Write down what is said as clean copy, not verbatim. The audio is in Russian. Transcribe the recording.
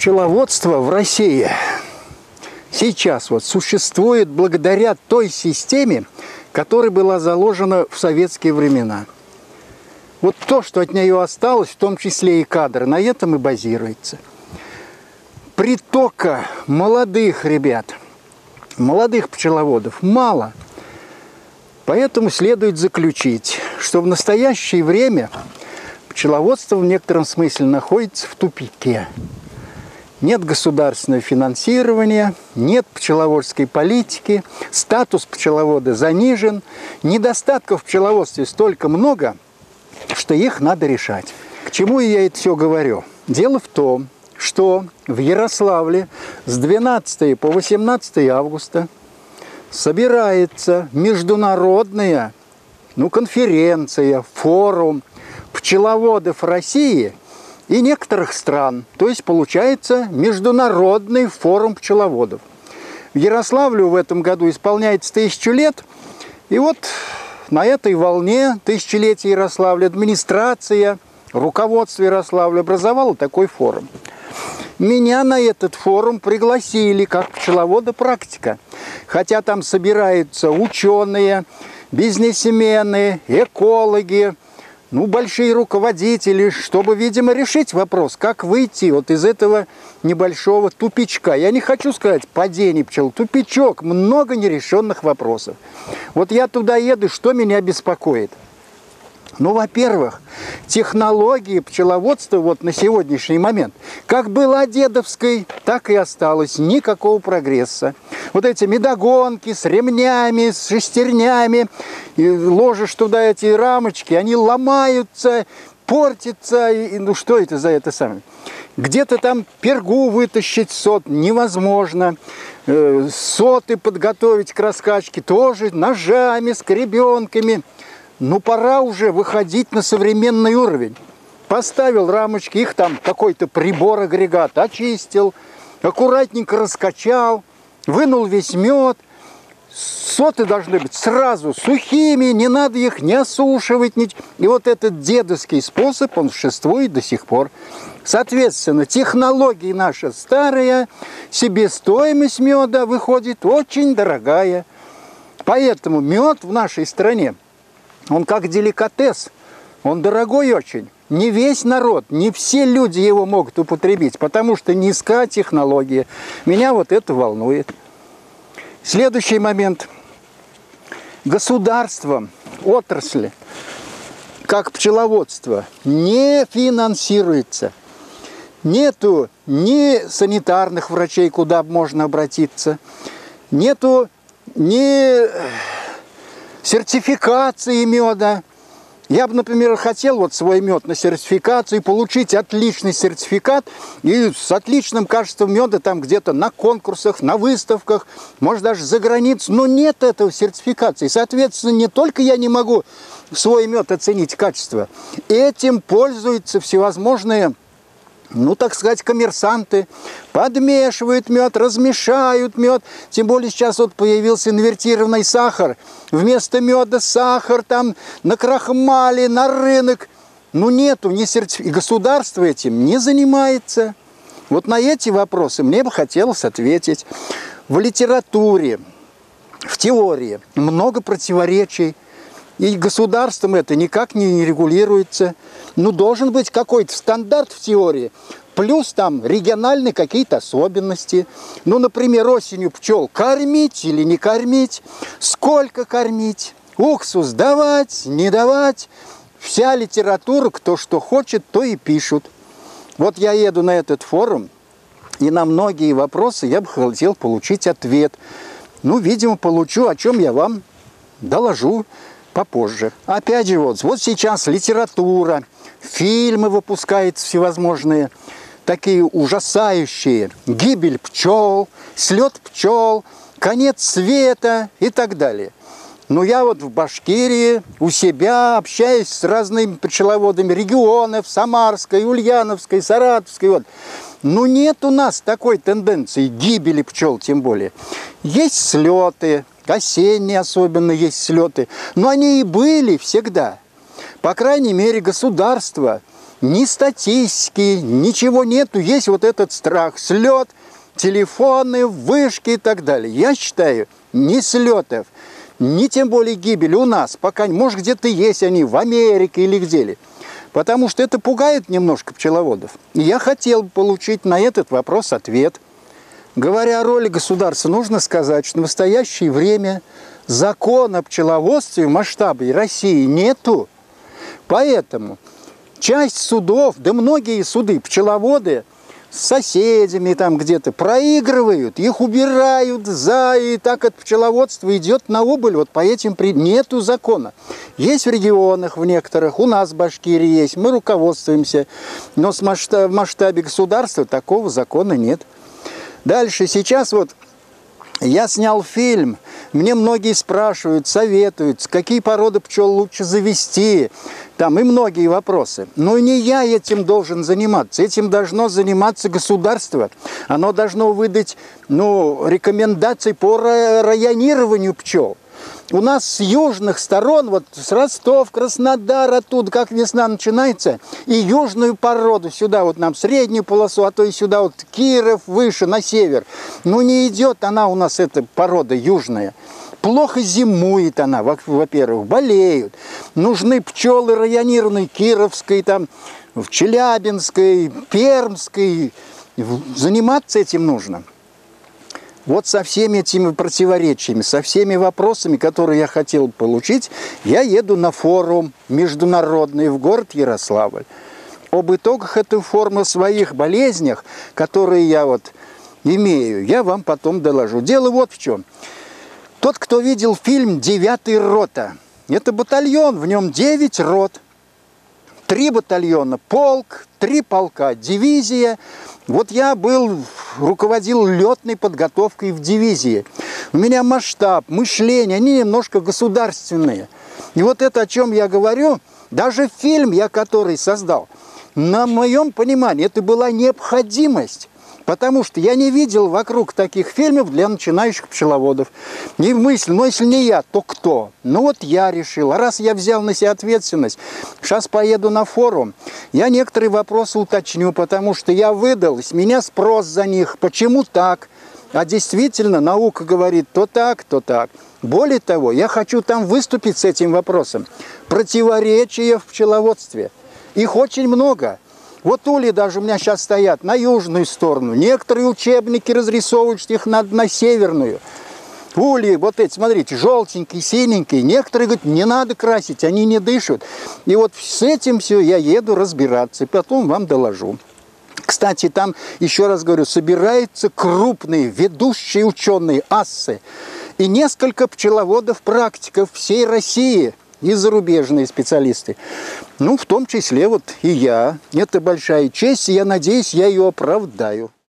Пчеловодство в России сейчас вот существует благодаря той системе, которая была заложена в советские времена. Вот то, что от нее осталось, в том числе и кадры, на этом и базируется. Притока молодых ребят, молодых пчеловодов мало. Поэтому следует заключить, что в настоящее время пчеловодство в некотором смысле находится в тупике. Нет государственного финансирования, нет пчеловодской политики, статус пчеловода занижен, недостатков в пчеловодстве столько много, что их надо решать. К чему я это все говорю? Дело в том, что в Ярославле с 12 по 18 августа собирается международная конференция, форум пчеловодов России и некоторых стран. То есть получается международный форум пчеловодов. В Ярославлю в этом году исполняется 1000 лет. И вот на этой волне тысячелетия Ярославля администрация, руководство Ярославля образовало такой форум. Меня на этот форум пригласили как пчеловода-практика. Хотя там собираются ученые, бизнесмены, экологи, большие руководители, чтобы, видимо, решить вопрос, как выйти вот из этого небольшого тупичка. Я не хочу сказать падение пчел, тупичок, много нерешенных вопросов. Вот я туда еду, что меня беспокоит? Во-первых, технологии пчеловодства вот на сегодняшний момент, как была дедовской, так и осталось, никакого прогресса. Вот эти медогонки с ремнями, с шестернями, и ложишь туда эти рамочки, они ломаются, портятся, что это за это самое? Где-то там пергу вытащить сот невозможно, соты подготовить к раскачке тоже ножами, скребенками. Пора уже выходить на современный уровень. Поставил рамочки, их там какой-то прибор-агрегат очистил, аккуратненько раскачал, вынул весь мед. Соты должны быть сразу сухими, не надо их не осушивать. И вот этот дедовский способ, он существует до сих пор. Соответственно, технология наша старая, себестоимость меда выходит очень дорогая. Поэтому мед в нашей стране, он как деликатес, он дорогой очень. Не весь народ, не все люди его могут употребить, потому что низкая технология. Меня вот это волнует. Следующий момент. Государством отрасли, как пчеловодство, не финансируется. Нету ни санитарных врачей, куда можно обратиться, нету ни сертификации меда. Я бы, например, хотел вот свой мед на сертификацию, получить отличный сертификат и с отличным качеством меда там где-то на конкурсах, на выставках, может даже за границу, но нет этого сертификации. Соответственно, не только я не могу свой мед оценить качество, этим пользуются всевозможные, так сказать, коммерсанты, подмешивают мед, размешают мед. Тем более сейчас вот появился инвертированный сахар. Вместо меда сахар там на крахмале, на рынок. Нету ни сертификата. И государство этим не занимается. Вот на эти вопросы мне бы хотелось ответить. В литературе, в теории много противоречий. И государством это никак не регулируется. Должен быть какой-то стандарт в теории, плюс там региональные какие-то особенности. Например, осенью пчел кормить или не кормить, сколько кормить, уксус давать, не давать. Вся литература, кто что хочет, то и пишут. Вот я еду на этот форум, и на многие вопросы я бы хотел получить ответ. Видимо, получу, о чем я вам доложу попозже. Опять же, вот сейчас литература, фильмы выпускаются всевозможные, такие ужасающие. Гибель пчел, слет пчел, конец света и так далее. Я вот в Башкирии у себя общаюсь с разными пчеловодами регионов, Самарской, Ульяновской, Саратовской. Нет у нас такой тенденции гибели пчел, тем более. Есть слеты, осенние особенно есть слеты, но они и были всегда. По крайней мере, государство ни статистики, ничего нету. Есть вот этот страх, слет, телефоны, вышки и так далее. Я считаю, ни слетов, ни тем более гибели у нас пока, может, где-то есть они, в Америке или где-ли. Потому что это пугает немножко пчеловодов. И я хотел бы получить на этот вопрос ответ. Говоря о роли государства, нужно сказать, что в настоящее время закона о пчеловодстве в масштабе России нету. Поэтому часть судов, да многие суды, пчеловоды с соседями там где-то проигрывают, их убирают, и так от пчеловодства идет на убыль. Вот по этим нету закона. Есть в регионах в некоторых, у нас в Башкирии есть, мы руководствуемся, но в масштабе государства такого закона нет. Дальше, сейчас вот я снял фильм, мне многие спрашивают, советуют, какие породы пчел лучше завести, там и многие вопросы. Но не я этим должен заниматься, этим должно заниматься государство. Оно должно выдать рекомендации по районированию пчел. У нас с южных сторон, вот с Ростов, Краснодар, оттуда, как весна начинается, и южную породу сюда, вот нам среднюю полосу, а то и сюда вот Киров, выше, на север. Не идет она у нас, эта порода южная. Плохо зимует она, во-первых, болеют. Нужны пчелы районированные, Кировской, там, в Челябинской, Пермской. Заниматься этим нужно. Вот со всеми этими противоречиями, со всеми вопросами, которые я хотел получить, я еду на форум международный в город Ярославль. Об итогах этой форума, своих болезнях, которые я вот имею, я вам потом доложу. Дело вот в чем. Тот, кто видел фильм «9-я рота», это батальон, в нем 9 рот. 3 батальона, полк, 3 полка, дивизия. Вот я руководил летной подготовкой в дивизии. У меня масштаб, мышление, они немножко государственные. И вот это, о чем я говорю, даже фильм, который создал, на моем понимании, это была необходимость. Потому что я не видел вокруг таких фильмов для начинающих пчеловодов. Не мысль, но если не я, то кто? Вот я решил. А раз я взял на себя ответственность, сейчас поеду на форум, я некоторые вопросы уточню, потому что я выдал, с меня спрос за них. Почему так? А действительно, наука говорит то так, то так. Более того, я хочу там выступить с этим вопросом. Противоречия в пчеловодстве. Их очень много. Вот ульи даже у меня сейчас стоят на южную сторону. Некоторые учебники разрисовывают, что их надо на северную. Ульи, вот эти, смотрите, желтенькие, синенькие. Некоторые говорят, не надо красить, они не дышат. И вот с этим все я еду разбираться, и потом вам доложу. Кстати, там, еще раз говорю, собираются крупные, ведущие ученые, ассы. И несколько пчеловодов-практиков всей России. И зарубежные специалисты. В том числе вот и я. Это большая честь, и я надеюсь, я ее оправдаю.